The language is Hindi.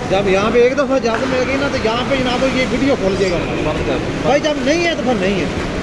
जब यहाँ पे एक दफ़ा इजाज़त मिल गई ना तो यहाँ पे जनाब ये वीडियो खोल देगा भाई, जब नहीं है तो फिर नहीं है।